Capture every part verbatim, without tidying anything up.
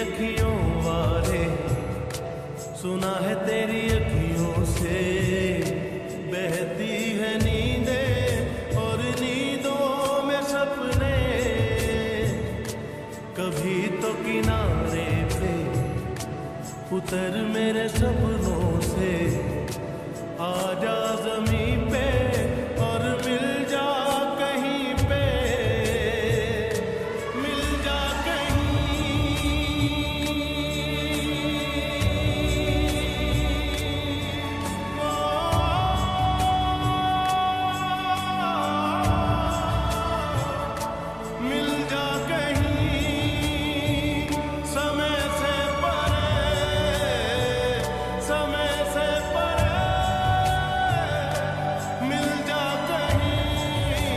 अखियों वाले, सुना है तेरी अखियों से बहती है नींदें और नींदों में सपने। कभी तो किनारे पे उतर मेरे सपनों से, आजा ज़मीं पे और मिल जा कहीं पे, मिल जा कहीं। मिल जा कहीं समय से परे, समय से परे। मिल जा कहीं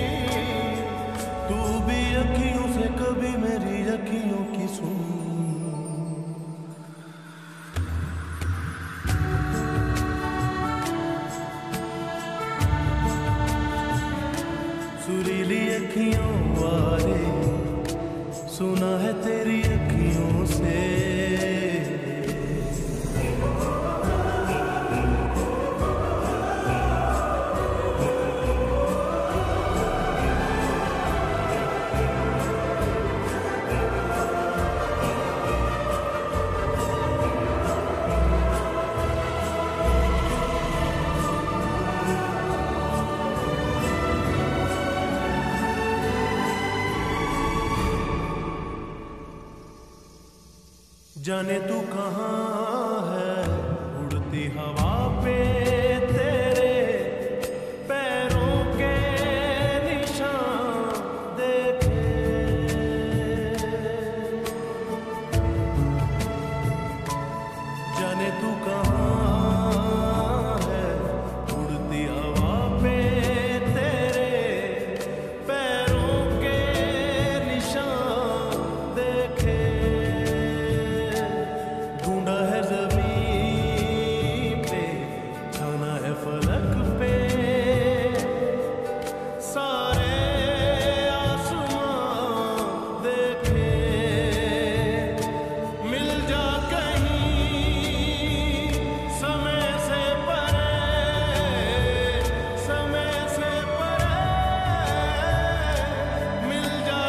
तू भी अखियों से कभी मेरी अखियों की सुन। सुरीली अखियों वाले, सुना है तेरी अखियों से। जाने तू कहाँ है उड़ती हवा पे, तेरे पैरों के निशान देखे। जाने तू कहाँ है उड़ती हवा पे, तेरे पैरों के निशान देखे। ढूंढा है ज़मीन पे, छाना है फलक पे, सारे आसमां देखे। मिल जा कहीं समय से परे, समय से परे। मिल जा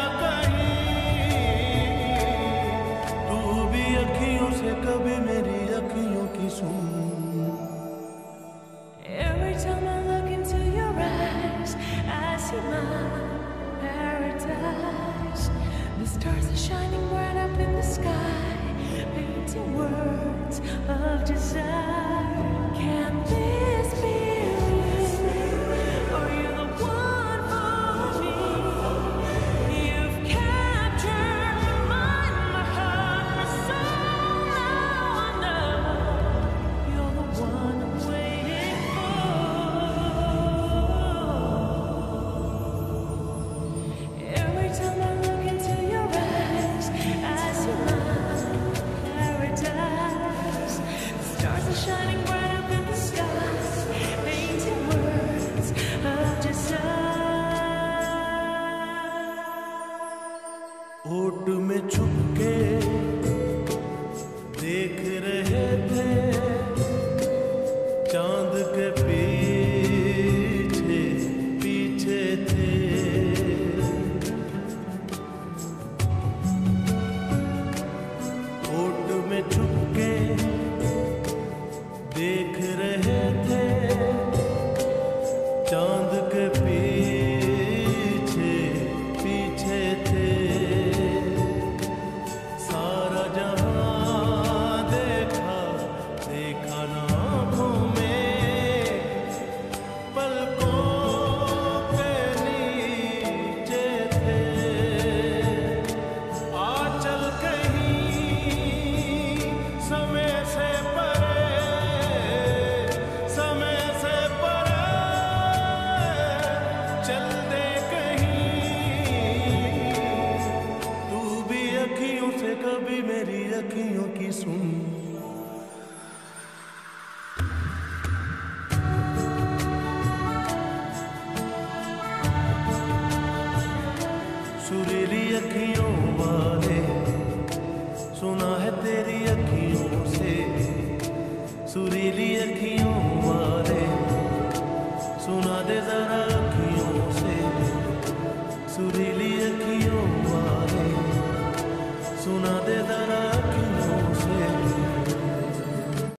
कहीं तू भी अखियों से कभी मेरी अखियों की सुन। Every time I look into your eyes, I see my paradise. The stars are shining bright up in the sky, painting words of desire. Can this be real? Are you the one for me? You've captured my mind, my heart, my soul. Now I know you're the one I'm waiting for. Every time I look into your eyes, I see my paradise. The stars are shining bright up in the sky, painting words of desire. ओट में छुप के देख रहे थे, चांद के पीछे पीछे थे। ओट में छुप के देख रहे थे, चांद के पीछे पीछे थे। सुना दे जरा